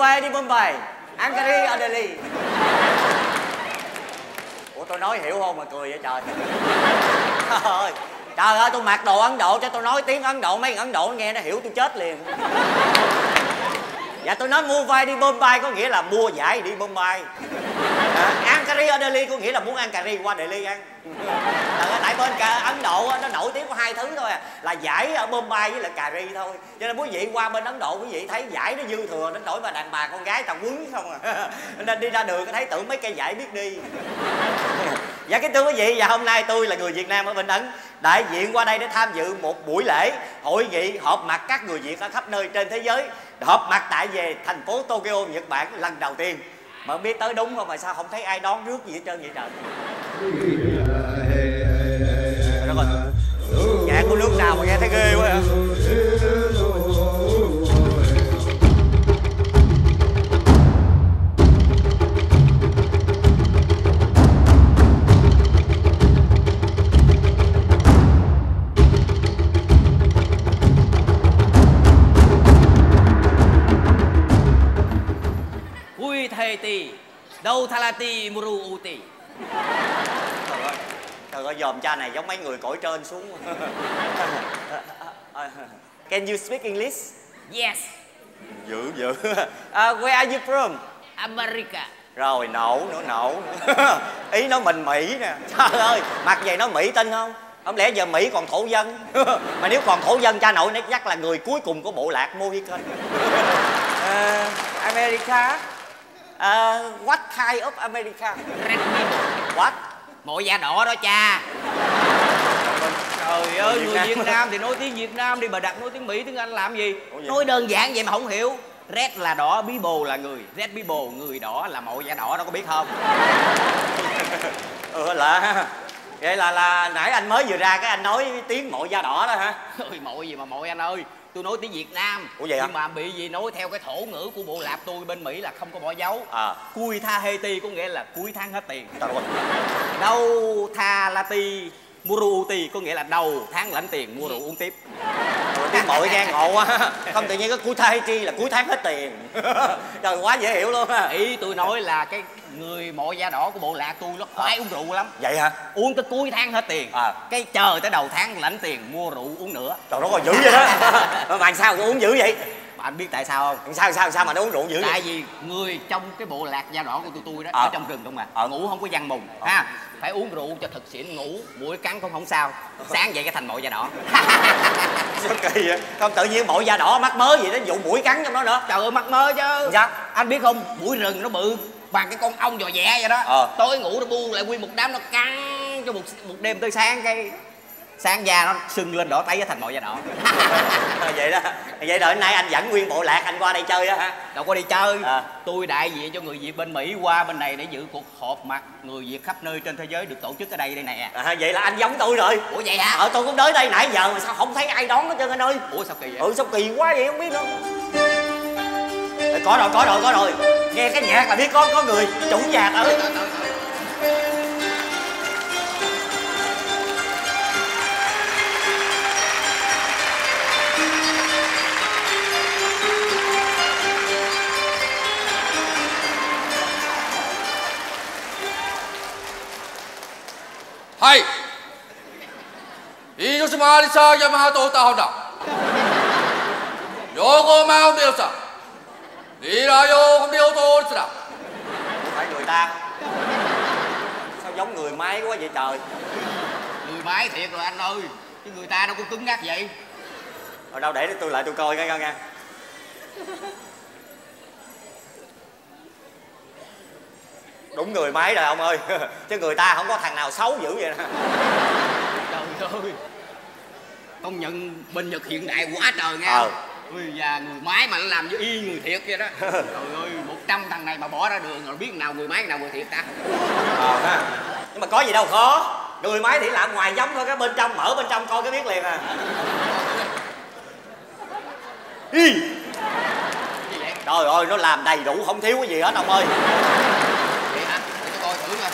vai đi Bombay, Ankara ở Delhi. Ủa tôi nói hiểu không mà cười vậy trời. Trời ơi tôi mặc đồ Ấn Độ cho tôi nói tiếng Ấn Độ, mấy Ấn Độ nghe nó hiểu tôi chết liền. Dạ tôi nói mua vai đi Bombay có nghĩa là mua giải đi Bombay. Ankara ở Delhi có nghĩa là muốn ăn cà ri qua Delhi ăn. Tại bên Ấn Độ nó nổi tiếng có hai thứ thôi à, là giải ở Bombay với lại cà ri thôi. Cho nên quý vị qua bên Ấn Độ quý vị thấy giải nó dư thừa đến nỗi mà đàn bà con gái tao quấn không à. Nên đi ra đường thấy tưởng mấy cây giải biết đi. Dạ kính thưa quý vị, và hôm nay tôi là người Việt Nam ở bên Ấn, đại diện qua đây để tham dự một buổi lễ hội nghị họp mặt các người Việt ở khắp nơi trên thế giới, họp mặt tại về thành phố Tokyo, Nhật Bản lần đầu tiên. Mà không biết tới đúng không mà sao không thấy ai đón rước gì hết trơn vậy trời. Đó rồi. Nhạc của nước nào mà nghe thấy ghê quá hả? Theti, đâu thalati muru uti. Trời ơi, dòm cha này giống mấy người cõi trên xuống. Can you speak English? Yes. Dữ. Where are you from? America. Rồi nổ nữa. Ý nói mình Mỹ nè. Trời ơi, mặc vậy nói Mỹ tin không? Không lẽ giờ Mỹ còn thổ dân? Mà nếu còn thổ dân cha nội nó chắc là người cuối cùng của bộ lạc Mohican. America. What kind of America? Red people. What? Mội da đỏ đó cha. Trời ơi, người Việt Nam thì nói tiếng Việt Nam đi, bà đặt nói tiếng Mỹ, tiếng Anh làm gì? Nói đơn giản vậy mà không hiểu. Red là đỏ, people là người. Red people, người đỏ là mội da đỏ đó, có biết không? Lạ. Vậy là nãy anh mới vừa ra cái anh nói tiếng mội da đỏ đó hả? Ôi mội gì mà mội anh ơi. Tôi nói tiếng Việt Nam. Ủa vậy hả? Nhưng mà bị gì nói theo cái thổ ngữ của bộ lạc tôi bên Mỹ là không có bỏ dấu. Cui tha heti có nghĩa là cuối tháng hết tiền. Trời ơi. Đâu tha lati muruuti có nghĩa là đầu tháng lãnh tiền mua rượu uống tiếp. Tiếng mội nghe ngộ quá. Không tự nhiên cái cuối tháng chi là cuối tháng hết tiền. Trời quá dễ hiểu luôn ha. Ý tôi nói là cái người mội da đỏ của bộ lạc tôi nó khoái uống rượu lắm. Vậy hả? Uống tới cuối tháng hết tiền. Cái chờ tới đầu tháng lãnh tiền mua rượu uống nữa. Trời nó còn dữ vậy đó. Mà sao uống dữ vậy? Mà anh biết tại sao không? Sao mà nó uống rượu dữ vậy? Tại vì người trong cái bộ lạc da đỏ của tôi đó ở trong rừng không à. Ngủ không có văn mùng ha. Phải uống rượu cho thật xỉn, ngủ mũi cắn cũng không sao. Sáng dậy cái thành mội da đỏ. Sao kỳ vậy? Không tự nhiên mội da đỏ mắc mớ gì đó vụ mũi cắn trong đó nữa. Trời ơi mắc mớ chứ. Dạ. Anh biết không, mũi rừng nó bự bằng cái con ong giò vẹ vậy đó. Tối ngủ nó buông lại nguyên một đám, nó cắn cho một đêm tới sáng, cái sáng da nó sưng lên đỏ tấy thành mội da đỏ. Vậy đó. Vậy rồi nay anh dẫn nguyên bộ lạc anh qua đây chơi á hả? Đâu có đi chơi. Tôi đại diện cho người Việt bên Mỹ qua bên này để dự cuộc họp mặt người Việt khắp nơi trên thế giới được tổ chức ở đây nè. Vậy là anh giống tôi rồi. Ủa vậy hả? Tôi cũng tới đây nãy giờ mà sao không thấy ai đón hết trơn anh ơi. Ủa sao kỳ vậy? Sao kỳ quá vậy không biết đâu. Có rồi. Nghe cái nhạc là biết có người chủ nhà tới. Hai. 広島アリサヤマハトタホナ。Yogo Mao Điều Sa. Đi là yo không điều tôi sao? Không phải người ta. Sao giống người máy quá vậy trời? Người máy thiệt rồi anh ơi. Chứ người ta đâu có cứng ngắc vậy. Rồi đâu để tôi lại tôi coi cái nha. Đúng người máy rồi ông ơi. Chứ người ta không có thằng nào xấu dữ vậy nè. Trời ơi. Công nhận bên Nhật hiện đại quá trời nghe. Và người máy mà nó làm như y người thiệt vậy đó. Trời ơi, 100 thằng này mà bỏ ra đường rồi biết nào người máy nào người thiệt ta. Nhưng mà có gì đâu khó. Người máy thì làm ngoài giống thôi, cái bên trong mở bên trong coi cái biết liền à. Trời ơi, nó làm đầy đủ không thiếu cái gì hết ông ơi. Vậy hả? Để tôi coi thử coi.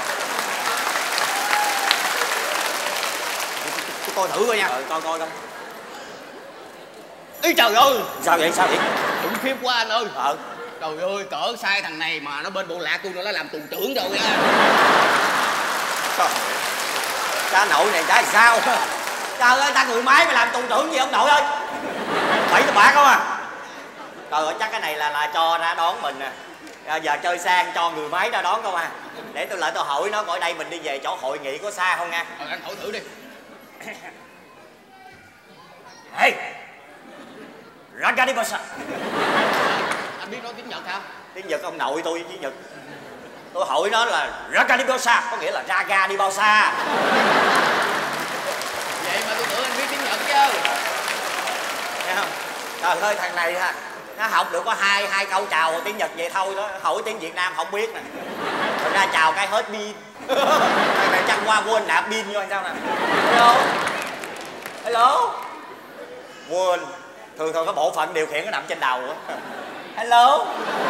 Tôi coi thử coi nha. Coi. Ý trời ơi. Sao vậy? Khủng khiếp quá anh ơi. Trời ơi, cỡ sai thằng này mà nó bên bộ lạc tôi nữa, nó làm tù trưởng rồi á. Cha nội này chả sao. Trời ơi, ta người máy mà làm tù trưởng gì ông nội ơi. Bậy tao bạc không à. Trời ơi, chắc cái này là cho ra đón mình nè. Giờ chơi sang cho người máy ra đón không à. Để tôi lại tôi hỏi nó coi đây mình đi về chỗ hội nghị có xa không nha. Anh hỏi thử đi. Hey, Raga đi bao xa. Anh biết nói tiếng Nhật hả? Tiếng Nhật ông nội tôi tiếng Nhật. Tôi hỏi nó là Raga đi bao xa, có nghĩa là Raga đi bao xa. Vậy mà tôi tưởng anh biết tiếng Nhật chứ. Nghe không? Trời ơi, thằng này ha, nó học được có hai câu chào tiếng Nhật vậy thôi đó. Hỏi tiếng Việt Nam không biết nè. Thật ra chào cái hết pin. Thằng này chắc qua quên nạp pin vô sao nè. Hello. Hello. Quên. Thường cái bộ phận điều khiển nó nằm trên đầu á. Hello.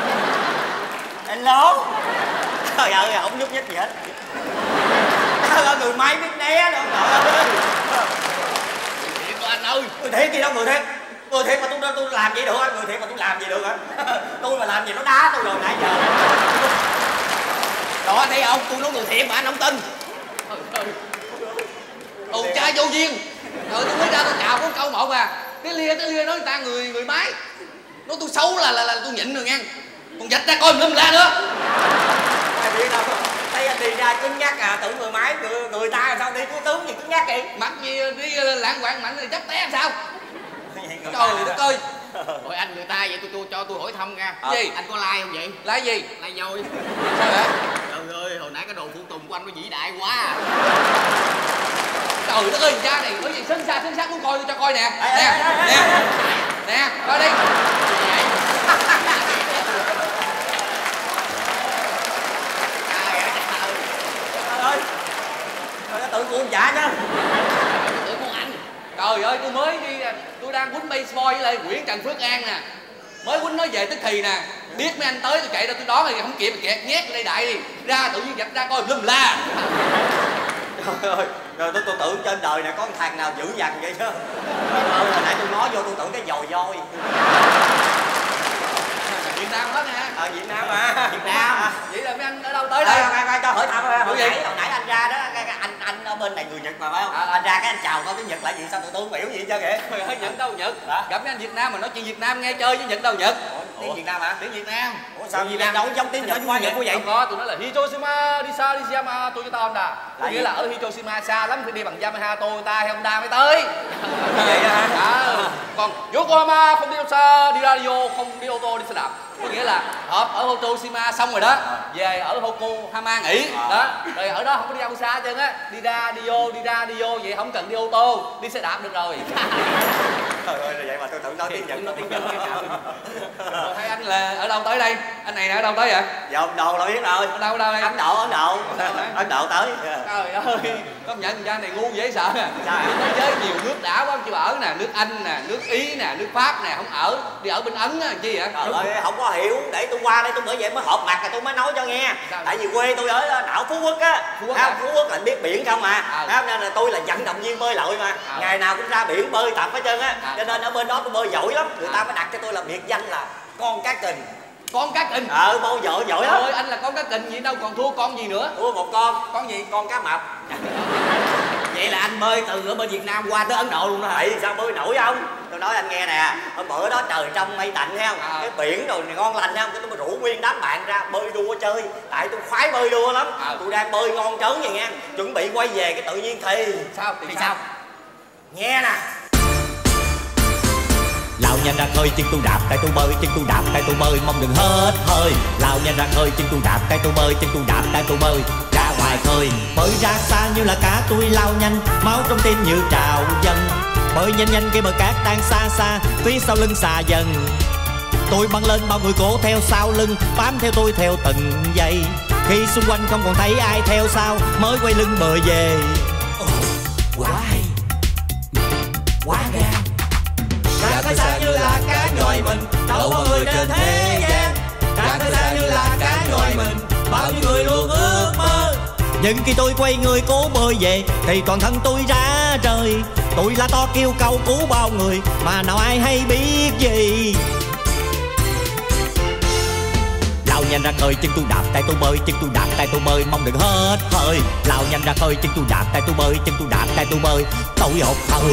Hello. Trời ơi, không nhúc nhích gì hết. Trời ơi, người máy biết né đâu. Trời ơi. Thiệt của anh ơi. Người thiệt gì đâu, người thiệt. Người thiệt mà tôi làm vậy được hả? Người thiệt mà tôi làm gì được hả? Tôi mà làm gì nó đá tôi rồi nãy giờ. Đó anh thấy không? Tôi nói người thiệt mà anh không tin. Ồ trai vô duyên. Rồi tôi mới ra tôi chào có câu một à. Cái lia nói người ta người máy. Nói tôi xấu là tôi nhịn rồi nha. Còn vạch ra coi lum la nữa. Ai biết đâu. Thấy anh đi ra cứng nhắc à, tưởng người máy người ta sao đi có tướng gì cứng nhắc vậy? Mặc gì đi lãng quạng mạnh thì chấp té làm sao? Trời đất ơi. Rồi anh người ta vậy tôi hỏi thăm nha. Gì? Anh có like không vậy? Like gì? Like voi. Sao vậy? Trời ơi, hồi nãy cái đồ phụ tùng của anh nó vĩ đại quá à. Trời đất ơi, cha này có gì sến sát muốn coi tôi cho coi nè. Nè, coi đi. Vậy. Trời ơi. Trời ơi, tự cuồng trả chứ. Tự con anh. Trời ơi, tôi mới đi, tôi đang quýnh baseball với lại Nguyễn Trần Phước An nè. Mới quýnh nó về tức thì nè. Biết mấy anh tới tôi chạy ra tôi đón rồi không kịp kẹt nhét ở đây đại đi. Ra tự nhiên vạch ra coi lum la. Trời ơi, rồi tôi tưởng trên đời này có một thằng nào dữ dằn vậy chứ. Hồi nãy tôi nói vô tôi tưởng cái dồi voi. Việt Nam hết nè. Việt Nam mà. Việt Nam. Vậy là mấy anh ở đâu tới đây? Cho hỏi thăm hồi nãy anh ra đó, anh ở bên này người Nhật mà phải không? Anh ra cái anh chào coi tiếng Nhật là gì, sao tôi tưởng biểu gì chứ kìa. Nhật đâu Nhật. Gặp mấy anh Việt Nam mà nói chuyện Việt Nam nghe chơi với Nhật đâu Nhật. Tiếng Việt Nam hả? Tiếng Việt Nam. Ủa sao Việt Nam đâu giống tiếng Nhật quá vậy? Không có, tôi nói là Hiroshima Dishiyama Toyota Honda. Có nghĩa là ở Hiroshima xa lắm, phải đi bằng Yamaha Toyota hay Honda mới tới. Vậy đó hả? Còn Yokohama không đi đâu xa, đi radio không đi ô tô đi xe đạp. Có nghĩa là họp ở Hiroshima xong rồi đó, về ở Yokohama nghỉ đó, rồi ở đó không có đi đâu xa hết trơn á, đi ra đi vô vậy không cần đi ô tô, đi xe đạp được rồi. Trời ơi, vậy mà tôi tưởng nói tiếng Nhật. Rồi thấy anh là ở đâu tới đây? Anh này là ở đâu tới vậy? Dạ ông Đồ là biết rồi. Ở đâu đây? Ấn Độ tới. Trời ơi, công nhận cha này ngu dễ sợ. Thế giới nhiều nước đã quá chưa ở nè, nước Anh nè, nước Ý nè, nước Pháp nè, không ở, đi ở bên Ấn á chi vậy? Trời ơi, không có hiểu, để tôi qua đây tôi bởi vậy mới họp mặt rồi tôi mới nói cho nghe. Tại vì quê tôi ở đảo Phú Quốc á. Phú Quốc là biết biển không à. Nên là tôi là vận động viên bơi lội mà. Ngày nào cũng ra biển bơi tập hết trơn á. Cho nên ở bên đó tôi bơi giỏi lắm. Người ta mới đặt cho tôi là biệt danh là con cá kình. Con cá kình? Bơi giỏi lắm. Ôi anh là con cá kình gì đâu còn thua con gì nữa. Thua một con gì? Con cá mập. Vậy là anh bơi từ ở bên Việt Nam qua tới Ấn Độ luôn đó hả? Vậy sao bơi nổi không? Tôi nói anh nghe nè, hôm bữa đó trời trong mây tạnh thấy không? Cái biển rồi ngon lành thấy không? Tôi rủ nguyên đám bạn ra bơi đua chơi. Tại tôi khoái bơi đua lắm. Tôi đang bơi ngon trớn vậy nha. Chuẩn bị quay về cái tự nhiên thì sao? Nghe nè. Lao nhanh ra khơi chân tôi đạp, tay tôi bơi, chân tôi đạp, tay tôi bơi, mong đừng hết hơi. Lao nhanh ra khơi chân tôi đạp, tay tôi bơi, chân tôi đạp, tay tôi bơi. Ra ngoài khơi, bơi ra xa như là cá tôi lao nhanh, máu trong tim như trào dâng. Bơi nhanh nhanh cái bờ cát tan xa xa, phía sau lưng xà dần. Tôi băng lên bao người cổ theo sau lưng, bám theo tôi theo từng giây. Khi xung quanh không còn thấy ai theo sau, mới quay lưng bờ về. Quá hay, quá gan. Càng thấy xa như là cá nhồi mình, đâu bao người trên thế gian. Càng thấy xa như là cá nhồi mình, bao nhiêu người luôn ước mơ. Nhưng khi tôi quay người cố bơi về, thì toàn thân tôi ra rời. Tôi la to kêu cầu cứu bao người, mà nào ai hay biết gì. nhanh ra khơi, chân tôi đạp tay tôi bơi, chân tôi đạp tay tôi bơi, mong đừng hết hơi. Lao nhanh ra khơi, chân tôi đạp tay tôi bơi, chân tôi đạp tay tôi bơi, tôi hụt hơi.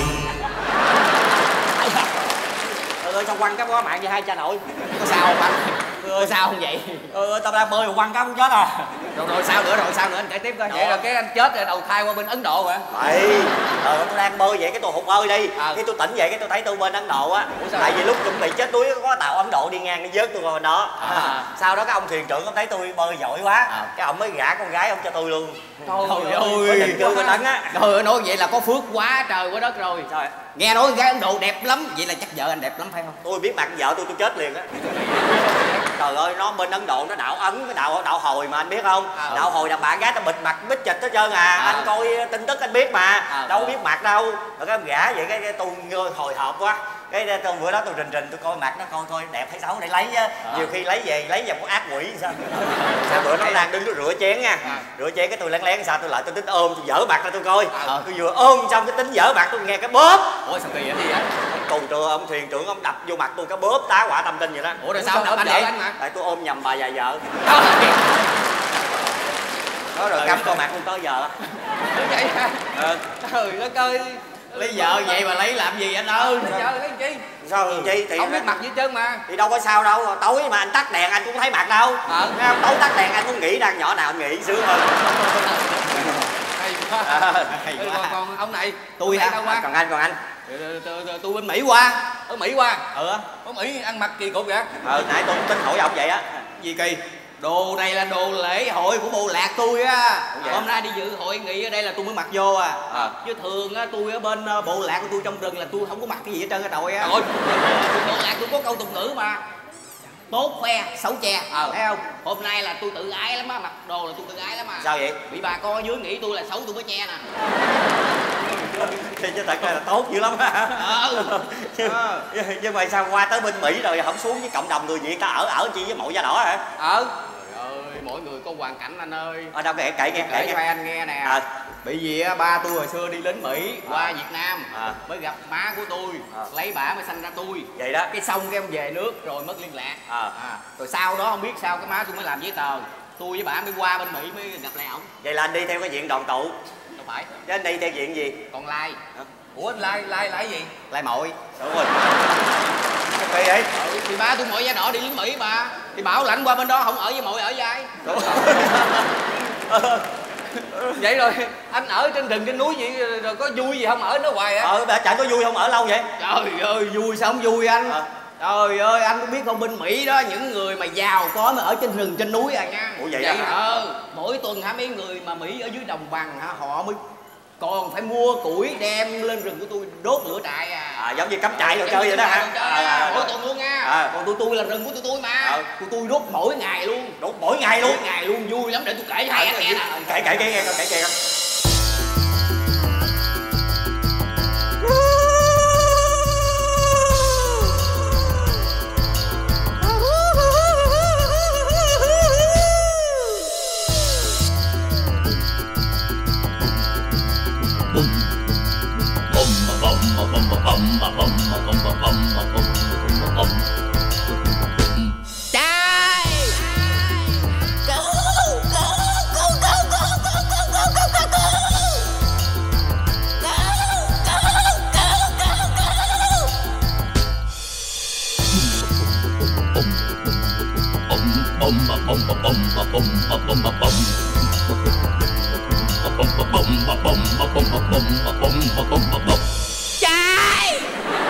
Sao quăng cái quá mạng vậy hai cha nội? Có sao không anh? Có sao không vậy? Tao đang bơi mà quăng cái không chết à. Rồi sao nữa, anh kể tiếp coi. Vậy là cái anh chết rồi đầu thai qua bên Ấn Độ hả? Vậy tao đang bơi vậy cái tôi hụt hơi đi. Cái tôi tỉnh dậy cái tôi thấy tôi bên Ấn Độ á. Tại vì lúc chuẩn bị chết đuối có tàu Ấn Độ đi ngang nó vớt tôi qua bên đó. Sau đó cái ông thuyền trưởng ông thấy tôi bơi giỏi quá, cái ông mới gả con gái ông cho tôi luôn. Trời ơi, định cư bên Ấn á. Trời ơi, nói vậy là có phước quá trời quá đất rồi. Trời. Nghe nói gái Ấn Độ đẹp lắm, vậy là chắc vợ anh đẹp lắm phải không? Tôi biết mặt vợ tôi chết liền á. Trời ơi, nó bên Ấn Độ nó đạo Ấn với đạo Hồi mà anh biết không? Đạo Hồi là bạn gái ta bịt mặt bít chịch hết trơn à. Anh coi tin tức anh biết mà. Đâu có biết mặt đâu. Rồi cái ông gả vậy cái tôi hồi hộp quá. Cái tôi bữa đó tôi rình tôi coi mặt nó coi đẹp hay xấu để lấy á. Nhiều khi lấy về một ác quỷ sao. Sao bữa nó đang đứng rửa chén nha. Rửa chén cái tôi lén sao tôi lại tôi tính ôm tôi dở mặt ra tôi coi. Tôi vừa ôm xong cái tính dở mặt tôi nghe cái bóp. Ủa sao kỳ vậy gì á? Ông thuyền trưởng ông đập vô mặt tôi cái bóp tá hỏa tâm tinh vậy đó. Ủa rồi sao đập anh vậy? Anh mà. Tại tôi ôm nhầm bà già vợ. Đó rồi cắm coi mặt tôi tới giờ. Vậy hả? Trời đất ơi. Lấy vợ vậy mà lấy làm gì anh ơi? Lấy vợ lấy chi? Sao chi thì không biết mặt gì trơn mà. Thì đâu có sao đâu, tối mà anh tắt đèn anh cũng thấy mặt đâu. Tối tắt đèn anh cũng nghĩ đang nhỏ nào anh nghĩ sướng hơn. Hay quá. Còn ông này tôi hả? Còn anh tôi bên Mỹ qua. Ở Mỹ qua. Ở Mỹ ăn mặc kỳ cục vậy? Nãy tôi tính hỏi ông vậy á. Gì kỳ? Đồ này là đồ lễ hội của bộ lạc tôi á. Hôm nay đi dự hội nghị ở đây là tôi mới mặc vô à. Chứ thường á tôi ở bên bộ lạc của tôi trong rừng là tôi không có mặc cái gì hết trơn á trời á. Bộ lạc tôi có câu tục ngữ mà. Tốt khoe, xấu che, thấy không? Hôm nay là tôi tự ái lắm á, mặc đồ là tôi tự ái lắm à. Sao vậy? Bị bà con ở dưới nghĩ tôi là xấu tôi mới che nè. Chứ thật ra là tốt dữ lắm á. Nhưng mà sao qua tới bên Mỹ rồi không xuống với cộng đồng người Việt ta ở chi với mộ da đỏ hả? Trời ơi, mỗi người có hoàn cảnh anh ơi. Ở đâu kể cho anh nghe nè. Bởi vì ba tôi hồi xưa đi lính Mỹ qua Việt Nam mới gặp má của tôi, lấy bả mới sanh ra tôi. Vậy đó. Cái xong cái ông về nước rồi mất liên lạc. Rồi sau đó không biết sao cái má tôi mới làm giấy tờ. Tôi với bả mới qua bên Mỹ mới gặp lại ổng. Vậy là anh đi theo cái diện đoàn tụ. Đâu phải. Chứ anh đi theo diện gì? Còn lai. Ủa anh lai cái gì? Lai mội. Đúng rồi. Kỳ vậy? Thì ba tôi mội da đỏ đi lính Mỹ mà. Thì bảo lãnh qua bên đó không ở với mội ở với ai. Vậy rồi anh ở trên rừng trên núi vậy rồi có vui gì không ở nó hoài hả? Chẳng có vui không ở lâu vậy? Trời ơi vui sao không vui anh. Trời ơi anh có biết không bên Mỹ đó những người mà giàu có mà ở trên rừng trên núi à nha. Ủa vậy hả? Mỗi tuần hả mấy người mà Mỹ ở dưới đồng bằng hả họ mới còn phải mua củi đem lên rừng của tôi đốt lửa trại à. Giống như cắm trại rồi chơi vậy đó hả? Mỗi tuần luôn nha. Còn tôi là rừng của tôi mà. Tôi đốt mỗi ngày luôn. Đốt mỗi ngày luôn? Mỗi ngày luôn vui lắm để tôi kể cho hai anh nghe nè. Kể nghe coi. Trái.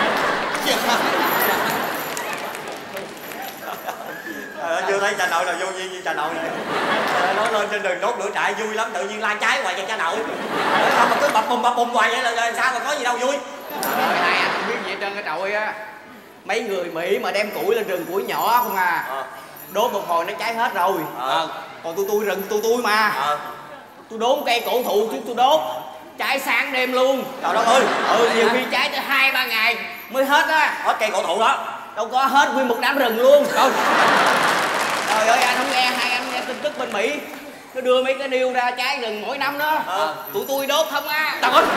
Chưa thấy cha nội nào vô duyên như cha nội này. Nói lên trên đường đốt lửa trại vui lắm, tự nhiên la trái hoài vậy cha nội. Sao mà cứ bập bùng hoài vậy là sao mà có gì đâu vui. Trời ơi hai anh không biết gì hết trơn cái trời á. Mấy người Mỹ mà đem củi lên rừng củi nhỏ không à. Đốt một hồi nó cháy hết rồi. Còn tôi rừng tôi mà. Tôi đốn cây cổ thụ chứ tôi đốt cháy sáng đêm luôn. Trời đất ơi. Nhiều khi cháy tới 2-3 ngày mới hết á. Hết cây cổ thụ đó? Đâu có hết nguyên một đám rừng luôn. Trời ơi anh không nghe hai anh nghe tin tức bên Mỹ nó đưa mấy cái niêu ra cháy rừng mỗi năm đó. Tụi tôi đốt không á. Trời ơi.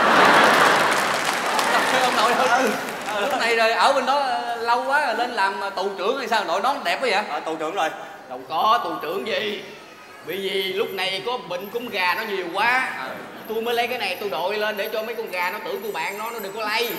Ông nội ơi. Lúc này rồi ở bên đó lâu quá rồi lên làm tù trưởng hay sao nội nón đẹp quá vậy? Tù trưởng rồi. Đâu có tù trưởng gì. Bởi vì lúc này có bệnh cúm gà nó nhiều quá. Tôi mới lấy cái này tôi đội lên để cho mấy con gà nó tưởng tôi bạn nó đừng có lây.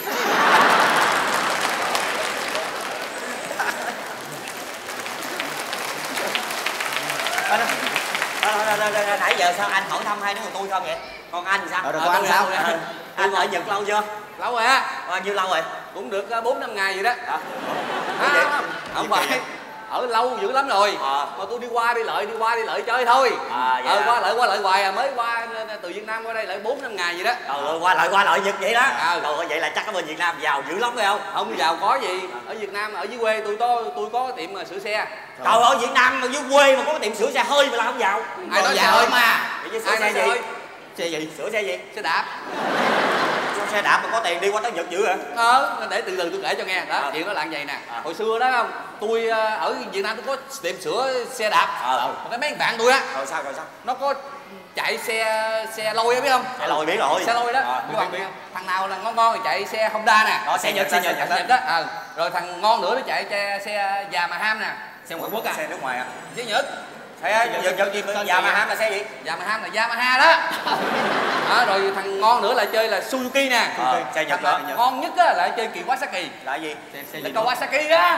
Nãy giờ sao anh hỏi thăm hai đứa tôi không vậy? Còn anh sao? Còn anh sao? Anh ở Nhật lâu chưa? Lâu rồi á. Bao nhiêu lâu rồi? Cũng được 4-5 ngày vậy đó. Không phải ở lâu dữ lắm rồi. Mà tôi đi qua đi lợi chơi thôi. Qua lợi hoài mới qua từ Việt Nam qua đây lại 4-5 ngày vậy đó. Qua lợi Nhật vậy đó. Rồi vậy là chắc ở bên Việt Nam giàu dữ lắm phải không? Không giàu có gì. Ở Việt Nam ở dưới quê tôi có tiệm sửa xe. Trời ơi, Việt Nam mà dưới quê mà có tiệm sửa xe hơi mà là không giàu. Ai nói giàu mà. Sửa xe gì? Xe gì? Sửa xe gì? Xe đạp. Xe đạp mà có tiền đi qua tới Nhật dữ hả? Để từ từ tôi kể cho nghe. Đó, chuyện đó là vậy nè. Hồi xưa đó không, tôi ở Việt Nam tôi có tiệm sửa xe đạp. Cái mấy bạn tôi á. Rồi sao? Nó có chạy xe lôi á biết không? Xe lôi biết rồi. Xe lôi đó. Biết không? Thằng nào là ngon thì chạy xe Honda nè. Đó, xe Nhật đó. Rồi thằng ngon nữa nó chạy xe Yamaha nè. Xe ngoại quốc à? Xe nước ngoài à? Xe Nhật. Xe Nhật gì? Yamaha là xe gì? Yamaha là Yamaha đó. Rồi thằng ngon nữa là chơi là Suzuki nè. Xe Nhật đó. Ngon nhất á là chơi Kawasaki. Là gì? Là Kawasaki đó.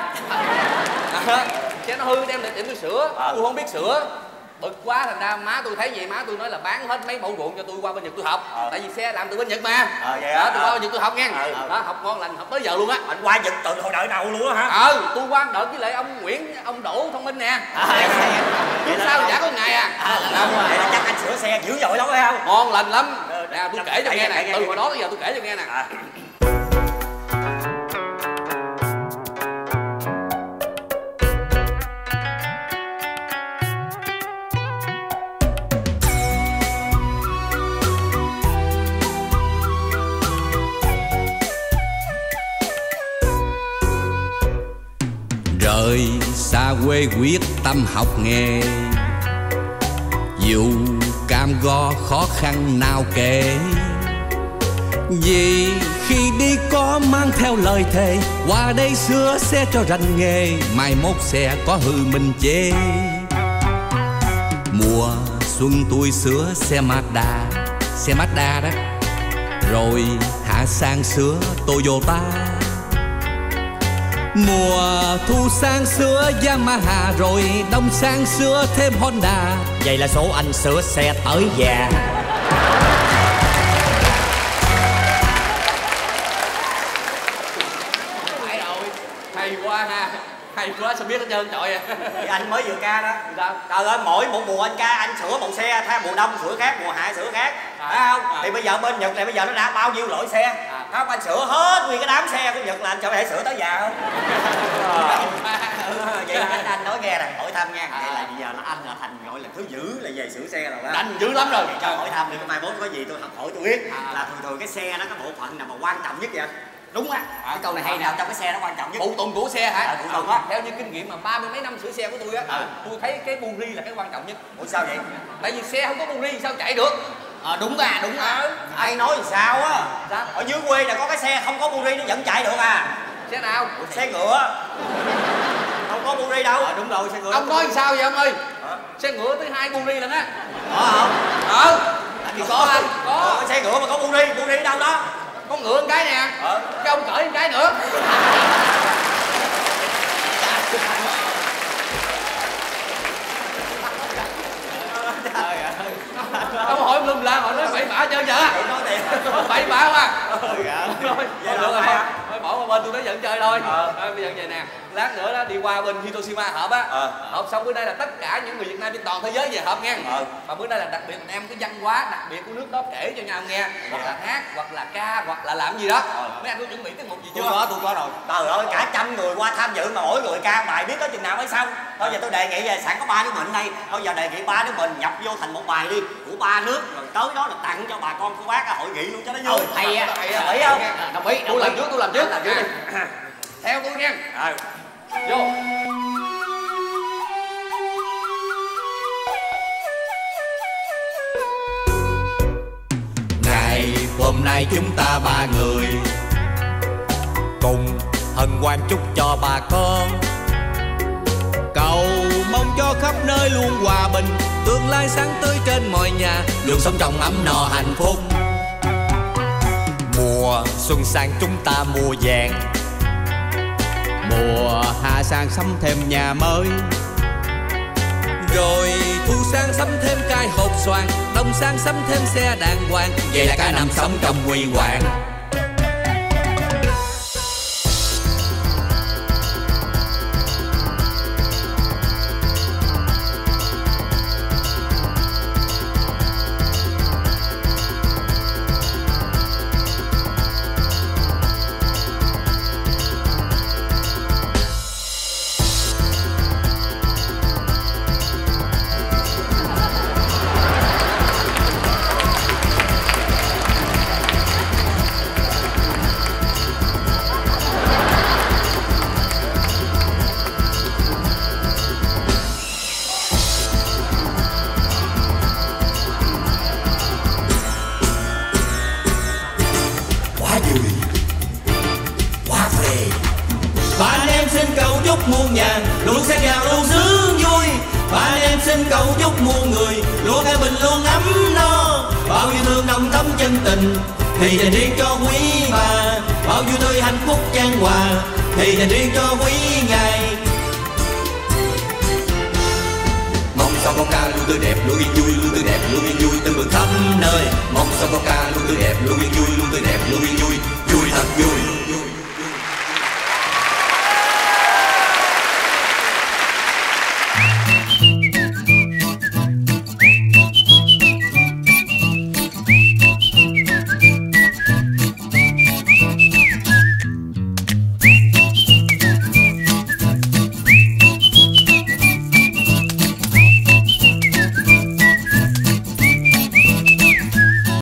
Xe nó hư đem để tiệm tôi sửa. Tôi không biết sửa. Bực quá thành ra má tôi thấy vậy, má tôi nói là bán hết mấy mẫu ruộng cho tôi qua bên Nhật tôi học. Tại vì xe làm từ bên Nhật mà. Vậy đó, tôi qua bên Nhật tôi học nghe. Đó, học ngon lành, học tới giờ luôn á. Anh qua Nhật từ hồi đợi nào luôn á hả? Tôi qua đợt với lại ông Nguyễn, ông Đỗ Thông Minh nè. Vậy sao chả có ngày à. Vậy là chắc anh sửa xe dữ dội lắm phải không? Ngon lành lắm. Nè tôi kể cho nghe nè, từ hồi đó tới giờ tôi kể cho nghe nè. Rời xa quê quyết tâm học nghề, dù cam go khó khăn nào kể. Vì khi đi có mang theo lời thề, qua đây sửa xe cho rành nghề, mai mốt xe có hư mình chê. Mùa xuân tôi sửa xe Mazda đó, rồi hạ sang sửa Toyota. Mùa thu sang sửa Yamaha, rồi đông sang sửa thêm Honda. Vậy là số anh sửa xe tới già. Phải rồi, hay quá ha. Hay quá sao biết hết trơn trời. Anh mới vừa ca đó. Sao? Trời ơi, mỗi một mùa anh ca anh sửa một xe, thay mùa đông sửa khác, mùa hạ sửa khác. Phải không? Thì bây giờ bên Nhật này bây giờ nó đã bao nhiêu loại xe. Không, anh sửa hết nguyên cái đám xe của Nhật là anh cho thể sửa tới già không? Vậy là anh nói nghe nè, hỏi thăm nha. Vậy là bây giờ là anh là thành gọi là thứ dữ là về sửa xe rồi đó. Anh dữ lắm rồi. Cho hỏi thăm đi, mai mốt có gì tôi học hỏi tôi biết. Là thường cái xe nó có bộ phận nào mà quan trọng nhất vậy? Đúng á. Cái câu này hay nào trong cái xe nó quan trọng nhất? Phụ tùng của xe hả? Phụ tùng á. Theo như kinh nghiệm mà 30 mấy năm sửa xe của tôi á, tôi thấy cái buri là cái quan trọng nhất. Ủa sao vậy? Tại vì xe không có buri sao chạy được. Đúng à. Ai nói thì sao á? Sao? Ở dưới quê là có cái xe không có buri nó vẫn chạy được à? Xe nào? Xe ngựa. Không có buri đâu. Đúng rồi, xe ngựa. Ông nói sao vậy ông ơi? Xe ngựa tới 2 buri lần á. Có không? Thì có anh, có. Xe ngựa mà có buri đâu đó? Con ngựa một cái nè. Cái ông cởi một cái nữa. Ông hỏi lum la họ nói bậy bạ chơi chưa? Bậy bạ không à? Thôi bỏ qua bên tôi nói giận chơi thôi. Bây giờ vậy nè, lát nữa đó đi qua bên Hiroshima họp á. Họp xong bữa nay là tất cả những người Việt Nam trên toàn thế giới về họp nghe. Và bữa nay là đặc biệt là đem cái văn hóa đặc biệt của nước đó kể cho nhau nghe, hoặc là hát, hoặc là ca, hoặc là làm gì đó. Mấy anh có chuẩn bị tiết mục gì chưa? Tôi có rồi. Trời ơi, cả 100 người qua tham dự mà mỗi người ca bài biết có chừng nào mới xong. Thôi giờ tôi đề nghị về sẵn có 3 đứa mình đây. Thôi giờ đề nghị 3 đứa mình nhập vô thành một bài đi của 3 nước, rồi tới đó là tặng cho bà con cô bác hội nghị luôn cho nó vui. Hay á. Đồng ý không? Đồng ý. Tôi làm trước. Theo tôi nha. Vô. Ngày hôm nay chúng ta 3 người cùng hân hoan chúc cho bà con, cầu mong cho cho khắp nơi luôn hòa bình, tương lai sáng tươi trên mọi nhà, luôn sống trong ấm no hạnh phúc. Mùa xuân sang chúng ta mùa vàng, mùa hạ sang sắm thêm nhà mới, rồi thu sang sắm thêm cây hột xoàn, đông sang sắm thêm xe đàng hoàng, vậy là cả năm sống trong huy hoàng. Muôn nhà luôn sang giàu luôn sướng vui, bạn em xin cầu chúc muôn người luôn an bình luôn ấm no, bao nhiêu thương nồng thắm chân tình thì dành riêng cho quý bà, bao nhiêu tươi hạnh phúc chan hòa thì dành riêng cho quý ngài. Mong sao con ca luôn tươi đẹp luôn yên vui, luôn tươi đẹp luôn yên vui tưng bừng khắp nơi. Mong sao con ca luôn tươi đẹp luôn yên vui, luôn tươi đẹp luôn yên vui, vui thật vui.